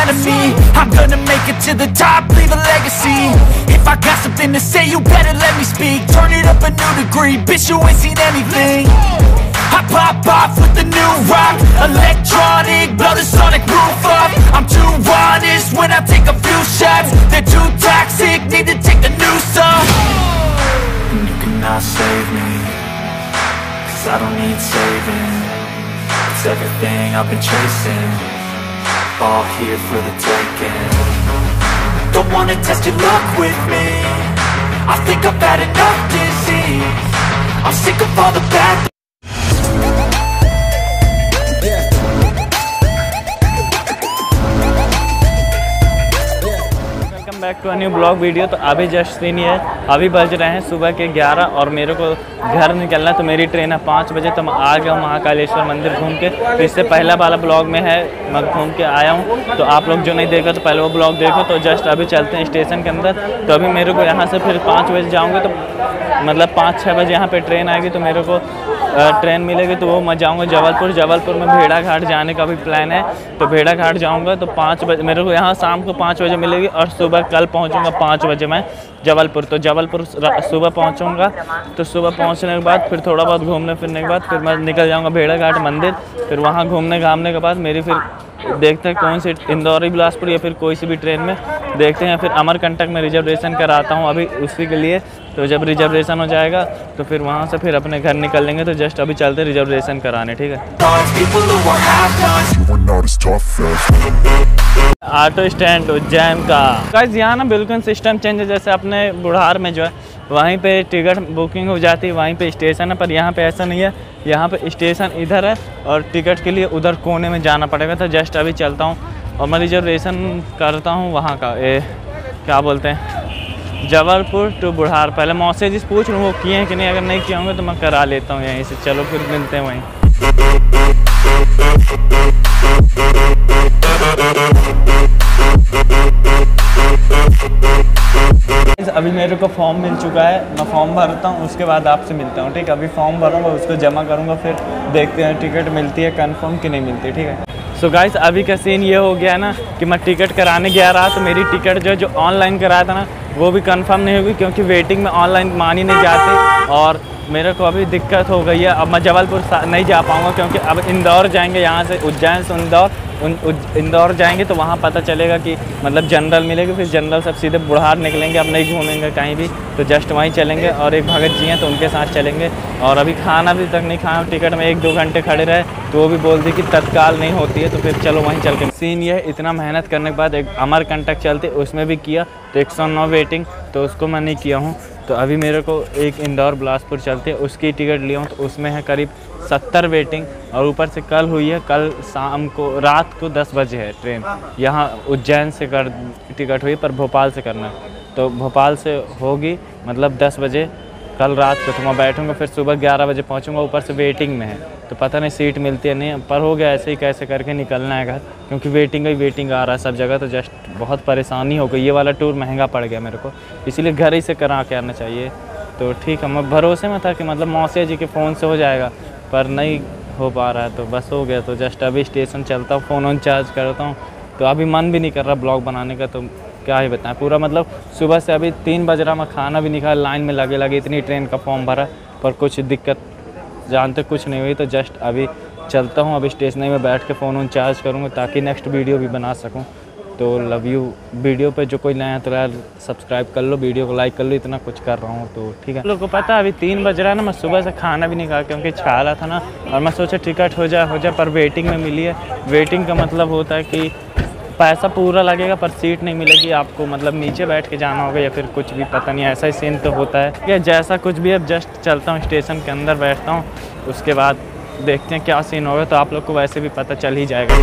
front of me. I'm gonna make it to the top, leave a legacy. If I got something to say, you better let me speak. Turn it up a new degree, bitch, you ain't seen anything. I pop off with the new rock, electronic, blow the sonic roof up. I'm too honest when I take a few shots. They're too toxic, need to take the noose off. And you cannot save me, cause I don't need saving. It's everything I've been chasing, all here for the taking. Don't wanna test your luck with me, I think I've had enough disease. I'm sick of all the bad. Back to new blog video. तो अभी just seen ये है, अभी बज रहे हैं सुबह के 11 और मेरे को घर निकलना है। तो मेरी ट्रेन है 5 बजे। तो मैं आ गया हूँ महाकालेश्वर मंदिर घूम के। तो इससे पहला वाला ब्लॉग में है, मैं घूम के आया हूँ। तो आप लोग जो नहीं देखा तो पहले वो ब्लॉग देखो। तो जस्ट अभी चलते हैं स्टेशन के अंदर। तो अभी मेरे को यहाँ से फिर 5 बजे जाऊँगे, तो मतलब 5-6 बजे यहाँ पर ट्रेन आएगी। तो मेरे को ट्रेन मिलेगी, तो वो मैं जाऊँगा जबलपुर में भेड़ा घाट जाने का भी प्लान है। तो भेड़ा घाट जाऊँगा तो 5 बजे मेरे को यहाँ शाम को 5 बजे मिलेगी, और सुबह कल पहुँचूँगा 5 बजे मैं जबलपुर। तो जबलपुर सुबह पहुँचूँगा। तो सुबह पहुँचने के बाद फिर थोड़ा बहुत घूमने फिरने के बाद फिर मैं निकल जाऊँगा भेड़ा घाट मंदिर। फिर वहाँ घूमने घामने के बाद मेरी फिर देखते हैं कौन सी इंदौर बिलासपुर या फिर कोई सी भी ट्रेन में देखते हैं। फिर अमरकंटक में रिजर्वेशन कराता हूँ अभी उसी के लिए। तो जब रिजर्वेशन हो जाएगा तो फिर वहाँ से फिर अपने घर निकल लेंगे। तो जस्ट अभी चलते रिजर्वेशन कराने, ठीक है। ऑटो स्टैंड उज्जैन का गाइस, यहाँ ना बिल्कुल सिस्टम चेंज है। जैसे अपने बुढ़ार में जो है वहीं पे टिकट बुकिंग हो जाती है, वहीं पे स्टेशन है। पर यहाँ पे ऐसा नहीं है, यहाँ पे स्टेशन इधर है और टिकट के लिए उधर कोने में जाना पड़ेगा। तो जस्ट अभी चलता हूँ और मैं रिजर्वेशन करता हूँ वहाँ का, क्या बोलते हैं, जबलपुर टू बुढ़ार। पहले मौसे जी पूछ लूँ वो किए हैं कि नहीं, अगर नहीं किए होंगे तो मैं करा लेता हूँ यहीं से। चलो फिर मिलते हैं वहीं। अभी मेरे को फॉर्म मिल चुका है, मैं फॉर्म भरता हूँ, उसके बाद आपसे मिलता हूँ, ठीक है। अभी फॉर्म भरूँगा, उसको जमा करूँगा, फिर देखते हैं टिकट मिलती है कंफर्म कि नहीं मिलती, ठीक है। सो गाइस, अभी का सीन ये हो गया ना कि मैं टिकट कराने गया रहा। तो मेरी टिकट जो ऑनलाइन कराया था ना वो भी कंफर्म नहीं होगी, क्योंकि वेटिंग में ऑनलाइन मानी नहीं जाती। और मेरे को अभी दिक्कत हो गई है, अब मैं जबलपुर नहीं जा पाऊँगा, क्योंकि अब इंदौर जाएंगे, यहाँ से उज्जैन से इंदौर जाएंगे। तो वहाँ पता चलेगा कि मतलब जनरल मिलेगी, फिर जनरल सब सीधे बुढ़ार निकलेंगे, अब नहीं घूमेंगे कहीं भी। तो जस्ट वहीं चलेंगे, और एक भगत जी हैं तो उनके साथ चलेंगे। और अभी खाना भी तक नहीं खाया, टिकट में 1-2 घंटे खड़े रहे तो वो भी बोल दी कि तत्काल नहीं होती है। तो फिर चलो वहीं चल के सीन ये है। इतना मेहनत करने के बाद एक अमरकंटक चलते उसमें भी किया तो 109 वेटिंग, तो उसको मैं नहीं किया हूँ। तो अभी मेरे को एक इंदौर बिलासपुर चलते हैं उसकी टिकट लिया हूँ, तो उसमें है करीब 70 वेटिंग। और ऊपर से कल हुई है, कल शाम को रात को 10 बजे है ट्रेन। यहाँ उज्जैन से टिकट हुई, पर भोपाल से करना है। तो भोपाल से होगी मतलब 10 बजे कल रात को। तो मैं बैठूँगा, फिर सुबह 11 बजे पहुँचूँगा। ऊपर से वेटिंग में है, तो पता नहीं सीट मिलती है नहीं, पर हो गया ऐसे ही कैसे करके निकलना है घर, क्योंकि वेटिंग ही वेटिंग आ रहा है सब जगह। तो जस्ट बहुत परेशानी हो गई, ये वाला टूर महंगा पड़ गया मेरे को, इसीलिए घर ही से करा के आना चाहिए। तो ठीक है, मैं भरोसे में था कि मतलब मौसी जी के फ़ोन से हो जाएगा, पर नहीं हो पा रहा है। तो बस हो गया। तो जस्ट अभी स्टेशन चलता हूँ, फ़ोन ऑन चार्ज करता हूँ। तो अभी मन भी नहीं कर रहा ब्लॉग बनाने का, तो क्या ही बताएं। पूरा मतलब सुबह से अभी 3 बज रहा, मैं खाना भी नहीं खाया, लाइन में लगे इतनी ट्रेन का फॉर्म भरा, पर कुछ दिक्कत जानते कुछ नहीं हुई। तो जस्ट अभी चलता हूँ, अभी स्टेशन में बैठ के फ़ोन ऑन चार्ज करूँगा, ताकि नेक्स्ट वीडियो भी बना सकूँ। तो लव यू। वीडियो पे जो कोई नया है तो यार सब्सक्राइब कर लो, वीडियो को लाइक कर लो, इतना कुछ कर रहा हूँ। तो ठीक है, लोगों को पता है अभी 3 बज रहा है ना, मैं सुबह से खाना भी नहीं खाया, क्योंकि छाला था ना। और मैं सोचा टिकट हो जाए, पर वेटिंग में मिली है। वेटिंग का मतलब होता है कि पैसा पूरा लगेगा पर सीट नहीं मिलेगी आपको, मतलब नीचे बैठ के जाना होगा या फिर कुछ भी, पता नहीं, ऐसा ही सीन तो होता है। या जैसा कुछ भी, अब जस्ट चलता हूँ स्टेशन के अंदर बैठता हूँ, उसके बाद देखते हैं क्या सीन होगा। तो आप लोग को वैसे भी पता चल ही जाएगा।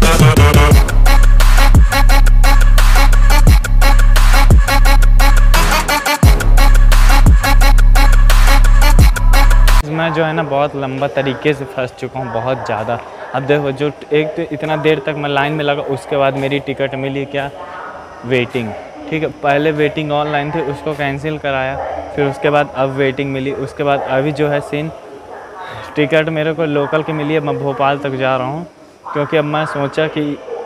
मैं जो है ना बहुत लंबा तरीके से फंस चुका हूँ, बहुत ज़्यादा। अब देखो, जो एक तो इतना देर तक मैं लाइन में लगा, उसके बाद मेरी टिकट मिली क्या, वेटिंग, ठीक है। पहले वेटिंग ऑनलाइन थी, उसको कैंसिल कराया, फिर उसके बाद अब वेटिंग मिली। उसके बाद अभी जो है सीन, टिकट मेरे को लोकल की मिली है, मैं भोपाल तक जा रहा हूँ, क्योंकि अब मैं सोचा कि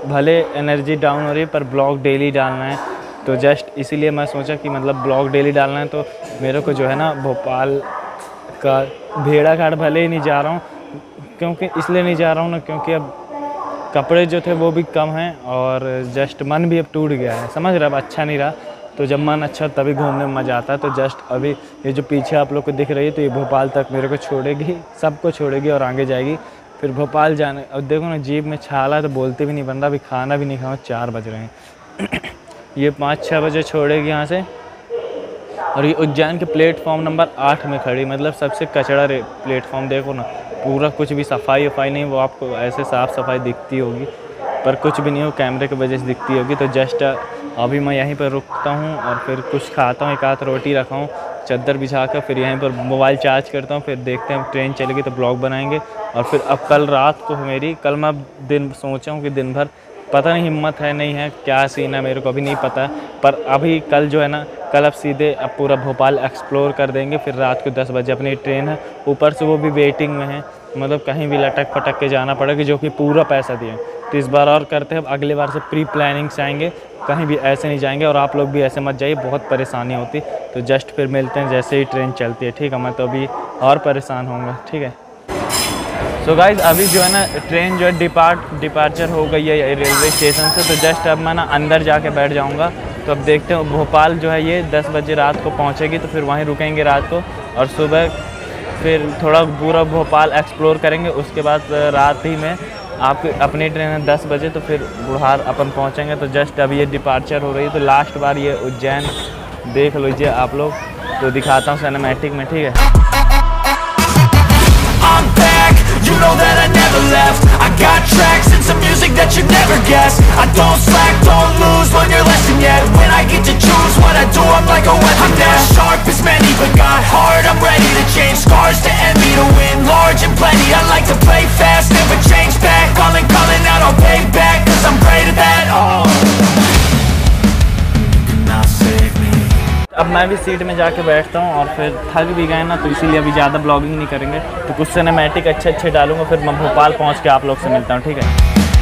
भले एनर्जी डाउन हो रही है पर ब्लॉग डेली डालना है, तो जस्ट इसीलिए मैं सोचा कि मतलब ब्लॉग डेली डालना है। तो मेरे को जो है ना भोपाल का भेड़ा घाट भले ही नहीं जा रहा हूँ, क्योंकि इसलिए नहीं जा रहा हूँ ना क्योंकि अब कपड़े जो थे वो भी कम हैं और जस्ट मन भी अब टूट गया है, समझ रहे, अब अच्छा नहीं रहा। तो जब मन अच्छा तभी घूमने में मज़ा आता है। तो जस्ट अभी ये जो पीछे आप लोग को दिख रही है तो ये भोपाल तक मेरे को छोड़ेगी, सबको छोड़ेगी और आगे जाएगी फिर भोपाल जाने। और देखो ना जीभ में छाला है तो बोलते भी नहीं बन रहा, अभी खाना भी नहीं खाऊँ, 4 बज रहे हैं। ये 5-6 बजे छोड़ेगी यहाँ से। और ये उज्जैन के प्लेटफॉर्म नंबर 8 में खड़ी, मतलब सबसे कचड़ा प्लेटफॉर्म। देखो ना पूरा कुछ भी सफाई वफाई नहीं, वो आपको ऐसे साफ़ सफाई दिखती होगी पर कुछ भी नहीं हो, कैमरे की वजह से दिखती होगी। तो जस्ट अभी मैं यहीं पर रुकता हूँ और फिर कुछ खाता हूँ, एक आध रोटी रखा हूँ चादर बिछा कर, फिर यहीं पर मोबाइल चार्ज करता हूँ, फिर देखते हैं ट्रेन चलेगी तो ब्लॉग बनाएंगे। और फिर अब कल रात को मेरी, कल मैं दिन सोचा हूँ कि दिन भर पता नहीं हिम्मत है नहीं है, क्या सीन है मेरे को अभी नहीं पता, पर अभी कल जो है ना, कल अब सीधे अब पूरा भोपाल एक्सप्लोर कर देंगे। फिर रात को 10 बजे अपनी ट्रेन है, ऊपर से वो भी वेटिंग में है, मतलब कहीं भी लटक फटक के जाना पड़ेगा, जो कि पूरा पैसा दिए। तो इस बार और करते हैं, अगले बार से प्री प्लानिंग से आएंगे, कहीं भी ऐसे नहीं जाएंगे। और आप लोग भी ऐसे मत जाइए, बहुत परेशानी होती। तो जस्ट फिर मिलते हैं जैसे ही ट्रेन चलती है, ठीक है। मैं तो अभी और परेशान होऊंगा, ठीक है। सो गाइज अभी जो है ना ट्रेन जो है डिपार्चर हो गई है रेलवे स्टेशन से। तो जस्ट अब मैं ना अंदर जाके बैठ जाऊंगा। तो अब देखते हैं, भोपाल जो है ये 10 बजे रात को पहुंचेगी, तो फिर वहीं रुकेंगे रात को और सुबह फिर थोड़ा पूरा भोपाल एक्सप्लोर करेंगे। उसके बाद रात ही में आपकी अपनी ट्रेन है 10 बजे, तो फिर बुढ़ार अपन पहुंचेंगे। तो जस्ट अभी ये डिपार्चर हो रही है, तो लास्ट बार ये उज्जैन देख लीजिए आप लोग, तो दिखाता हूँ सिनेमैटिक में, ठीक है। I'm back, you know that I never left. I got tracks and some music that you never guess. I don't slack, don't lose, learn your lesson yet. When I get to choose what I do, I'm like a weapon. I'm not sharp as many, but got heart, I'm ready to change scars to envy, to win large and plenty. I like to play fast, never change back. Calling out, I'll pay back, cause I'm great at that. Oh, you cannot save me. अब मैं भी seat में जाके बैठता हूँ और फिर थक भी गए ना, तो इसीलिए अभी ज़्यादा ब्लॉगिंग नहीं करेंगे। तो कुछ सिनेमैटिक अच्छे डालूंगा, फिर मैं भोपाल पहुँच के आप लोग से मिलता हूँ, ठीक है।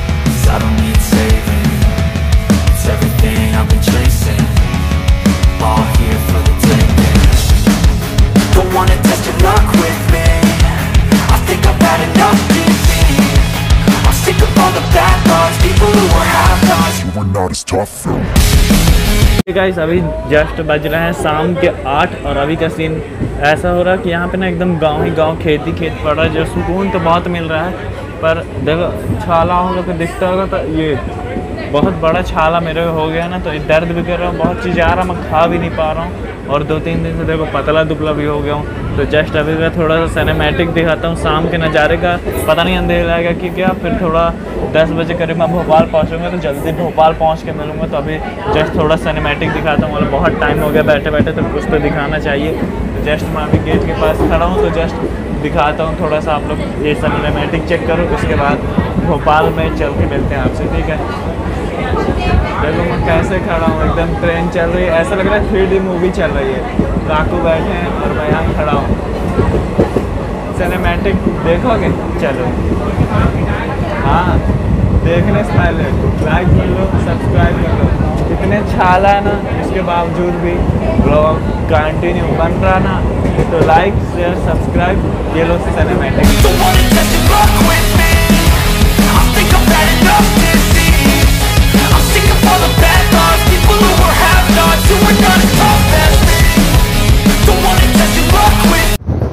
गाइस अभी जस्ट बज रहे हैं शाम के 8 और अभी का सीन ऐसा हो रहा है कि यहाँ पे ना एकदम गांव ही गांव, खेती खेत पड़ रहा है, जो सुकून तो बहुत मिल रहा है। पर देखो छाला होगा तो दिखता होगा, तो ये बहुत बड़ा छाला मेरे हो गया ना, तो दर्द भी कर रहा हूँ, बहुत चीज़ आ रहा, मैं खा भी नहीं पा रहा हूँ। और 2-3 दिन से देखो पतला दुबला भी हो गया हूँ। तो जस्ट अभी का थोड़ा सा सिनेमैटिक दिखाता हूँ शाम के नज़ारे का, पता नहीं अंधेरा आएगा कि क्या। फिर थोड़ा 10 बजे करीब मैं भोपाल पहुँचूँगा, तो जल्दी भोपाल पहुँच के मिलूँगा। तो अभी जस्ट थोड़ा सिनेमैटिक दिखाता हूँ, मतलब बहुत टाइम हो गया बैठे बैठे, तो कुछ तो दिखाना चाहिए। तो जस्ट मैं अभी गेट के पास खड़ा हूँ, तो जस्ट दिखाता हूँ थोड़ा सा, आप लोग ये सिनेमैटिक चेक करो, उसके बाद भोपाल में चल के मिलते हैं आपसे, ठीक है। देखो मैं कैसे खड़ा हूँ, एकदम ट्रेन चल रही है, ऐसा लग रहा है 3D मूवी चल रही है। काकू बैठे हैं और मैं यहाँ खड़ा हूँ। सिनेमैटिक देखोगे? चलो हाँ, देखने से पहले लाइक कर लो, सब्सक्राइब कर लो। इतने छाला है ना, इसके बावजूद भी ब्लॉग कंटिन्यू बन रहा ना, तो लाइक शेयर सब्सक्राइब, ये लो cinematic. All the bad thoughts, people who were have-nots, who were not as tough as me. Don't wanna test your luck with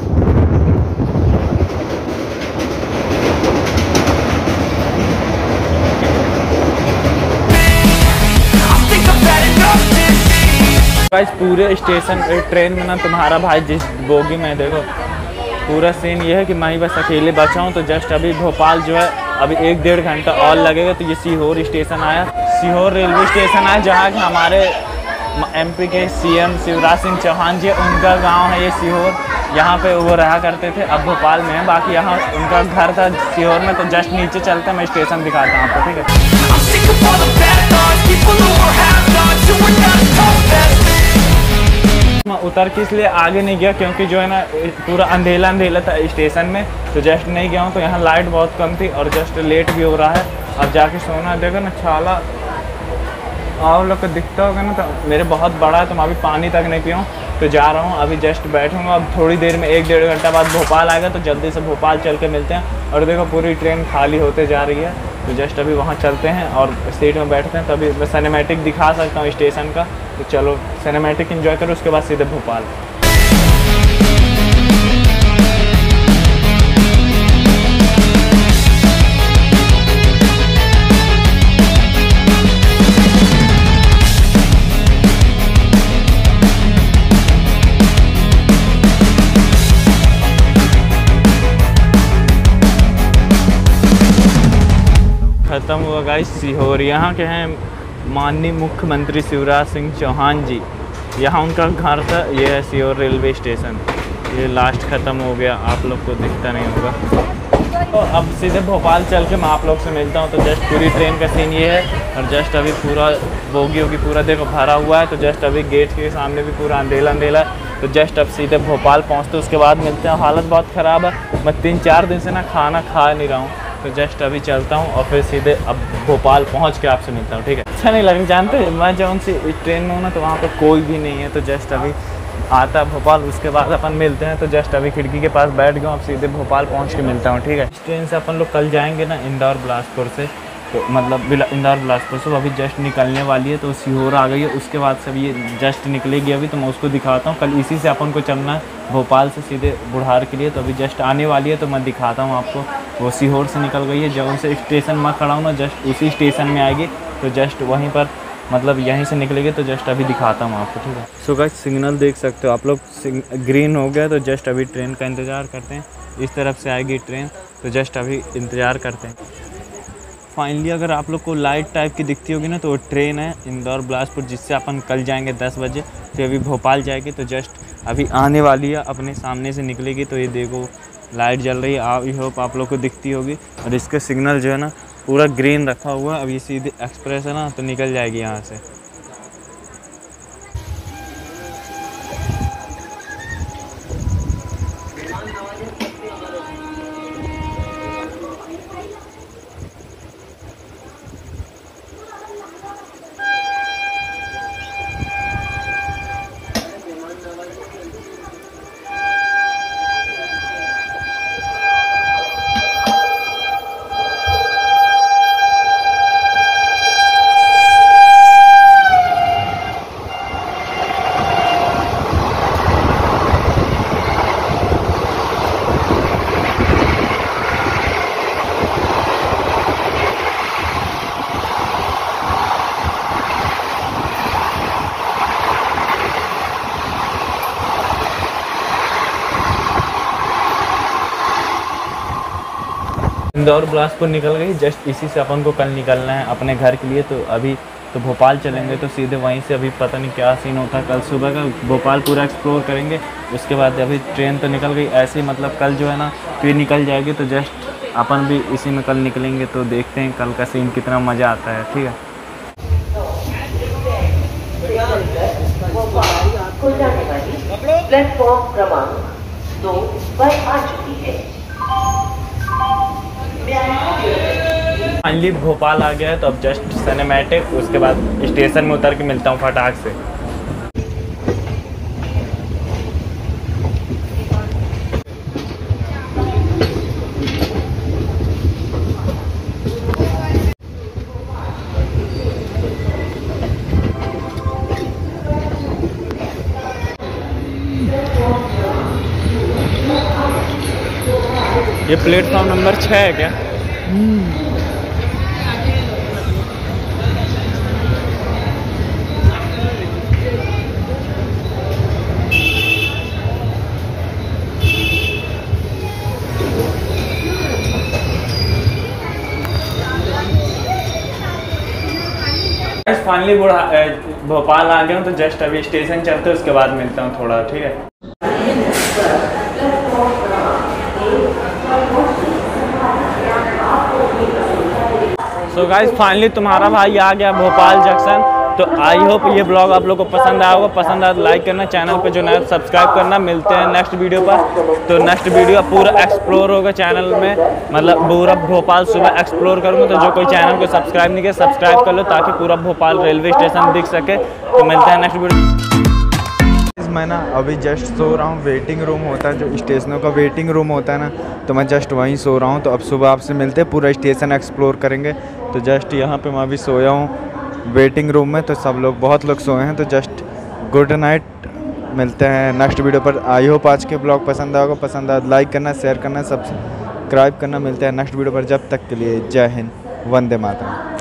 me. I think I've had enough disease. Guys पूरे station train में ना तुम्हारा भाई जिस bogie में, देखो पूरा scene ये है कि मैं ही बस अकेले बचा हूँ। तो जस्ट अभी भोपाल जो है अभी 1-1.5 घंटा और लगेगा। तो ये सीहोर स्टेशन आया, सीहोर रेलवे स्टेशन आया, जहाँ हमारे MP के CM शिवराज सिंह चौहान जी, उनका गांव है ये सीहोर। यहाँ पे वो रहा करते थे, अब भोपाल में है। बाकी यहाँ उनका घर था सीहोर में। तो जस्ट नीचे चलते हैं, मैं स्टेशन दिखाता हूँ आपको, ठीक है। मैं उतर के इसलिए आगे नहीं गया क्योंकि जो है ना पूरा अंधेला अंधेला था स्टेशन में, तो जस्ट नहीं गया हूँ। तो यहाँ लाइट बहुत कम थी और जस्ट लेट भी हो रहा है। अब जाके सोना, देखो ना छाला आप लोग को दिखता होगा ना, तो मेरे बहुत बड़ा है तो मैं अभी पानी तक नहीं पिया हूँ। तो जा रहा हूँ अभी, जस्ट बैठूँगा। अब थोड़ी देर में 1-1.5 घंटा बाद भोपाल आएगा, तो जल्दी से भोपाल चल के मिलते हैं। और देखो पूरी ट्रेन खाली होते जा रही है, तो जस्ट अभी वहाँ चलते हैं और सीट में बैठते हैं। तो अभी मैं सिनेमैटिक दिखा सकता हूँ स्टेशन का, तो चलो सिनेमैटिक एंजॉय करो, उसके बाद सीधे भोपाल। ख़त्म हुआ गाइस सीहोर। यहाँ के हैं माननीय मुख्यमंत्री शिवराज सिंह चौहान जी, यहाँ उनका घर था। ये है सीहोर रेलवे स्टेशन, ये लास्ट ख़त्म हो गया, आप लोग को दिखता नहीं होगा। तो अब सीधे भोपाल चल के मैं आप लोग से मिलता हूँ। तो जस्ट पूरी ट्रेन का सीन ये है, और जस्ट अभी पूरा बोगी होगी पूरा देखो भरा हुआ है। तो जस्ट अभी गेट के सामने भी पूरा अंधेला अंधेला है। तो जस्ट अब सीधे भोपाल पहुँचते उसके बाद मिलते हैं। हालत बहुत ख़राब है, मैं 3-4 दिन से ना खाना खा नहीं रहा हूँ। तो जस्ट अभी चलता हूँ और फिर सीधे अब भोपाल पहुँच के आपसे मिलता हूँ, ठीक है। अच्छा नहीं लग जानते मैं जौन सी ट्रेन में हूँ ना, तो वहाँ पर कोई भी नहीं है। तो जस्ट अभी आता भोपाल, उसके बाद अपन मिलते हैं। तो जस्ट अभी खिड़की के पास बैठ गया हूँ, अब सीधे भोपाल पहुँच के मिलता हूँ, ठीक है। इस ट्रेन से अपन लोग कल जाएंगे ना इंदौर बिलासपुर से, तो मतलब इंदौर बिलासपुर से अभी जस्ट निकलने वाली है। तो सीहोर आ गई है, उसके बाद से ये जस्ट निकलेगी अभी, तो मैं उसको दिखाता हूँ। कल इसी से अपन को चलना है भोपाल से सीधे बुढ़ार के लिए, तो अभी जस्ट आने वाली है, तो मैं दिखाता हूँ आपको। वो सीहोर से निकल गई है, जब से स्टेशन में खड़ा हूँ ना, जस्ट उसी स्टेशन में आएगी। तो जस्ट वहीं पर मतलब यहीं से निकलेगी, तो जस्ट अभी दिखाता हूँ आपको, ठीक है। सो गाइस सिग्नल देख सकते हो आप लोग, ग्रीन हो गया। तो जस्ट अभी ट्रेन का इंतज़ार करते हैं, इस तरफ से आएगी ट्रेन, तो जस्ट अभी इंतज़ार करते हैं। फाइनली अगर आप लोग को लाइट टाइप की दिखती होगी ना, तो वो ट्रेन है इंदौर बिलासपुर, जिससे अपन कल जाएंगे 10 बजे। तो अभी भोपाल जाएगी, तो जस्ट अभी आने वाली है, अपने सामने से निकलेगी। तो ये देखो लाइट जल रही है, आई होप आप लोग को दिखती होगी। और इसका सिग्नल जो है ना पूरा ग्रीन रखा हुआ है। अब ये सीधे एक्सप्रेस है ना, तो निकल जाएगी यहाँ से। इंदौर बिलासपुर निकल गई, जस्ट इसी से अपन को कल निकलना है अपने घर के लिए। तो अभी तो भोपाल चलेंगे, तो सीधे वहीं से अभी पता नहीं क्या सीन होता है। कल सुबह का भोपाल पूरा एक्सप्लोर करेंगे, उसके बाद अभी ट्रेन तो निकल गई ऐसे ही, मतलब कल जो है ना फिर निकल जाएगी। तो जस्ट अपन भी इसी में कल निकलेंगे, तो देखते हैं कल का सीन कितना मज़ा आता है, ठीक है। प्लेटफॉर्म क्रमांक 2 पर आ चुकी है। फाइनली भोपाल आ गया है, तो अब जस्ट सिनेमैटिक, उसके बाद स्टेशन में उतर के मिलता हूँ फटाक से। ये प्लेटफॉर्म नंबर 6 है क्या? फाइनली भोपाल आ गया हूँ, तो जस्ट अभी स्टेशन चलते हैं, उसके बाद मिलता हूँ थोड़ा, ठीक है। सो गाइस फाइनली तुम्हारा भाई आ गया भोपाल जंक्शन। तो आई होप ये ब्लॉग आप लोग को पसंद आया होगा। पसंद आया तो लाइक करना, चैनल पे जो नया सब्सक्राइब करना। मिलते हैं नेक्स्ट वीडियो पर। तो नेक्स्ट वीडियो पूरा एक्सप्लोर होगा चैनल में, मतलब पूरा भोपाल सुबह एक्सप्लोर करूँगा। तो जो कोई चैनल को सब्सक्राइब नहीं किया सब्सक्राइब कर लो ताकि पूरा भोपाल रेलवे स्टेशन दिख सके। तो मिलते हैं नेक्स्ट वीडियो। मैं ना अभी जस्ट सो रहा हूँ। वेटिंग रूम होता है जो स्टेशनों का वेटिंग रूम होता है ना, तो मैं जस्ट वहीं सो रहा हूँ। तो अब सुबह आपसे मिलते हैं, पूरा स्टेशन एक्सप्लोर करेंगे। तो जस्ट यहाँ पे मैं अभी सोया हूँ वेटिंग रूम में। तो सब लोग बहुत लोग सोए हैं। तो जस्ट गुड नाइट, मिलते हैं नेक्स्ट वीडियो पर। आई होप आज के ब्लॉग पसंद आएगा। पसंद आए लाइक करना, शेयर करना, सब्सक्राइब करना। मिलते हैं नेक्स्ट वीडियो पर। जब तक के लिए जय हिंद, वंदे मातरम।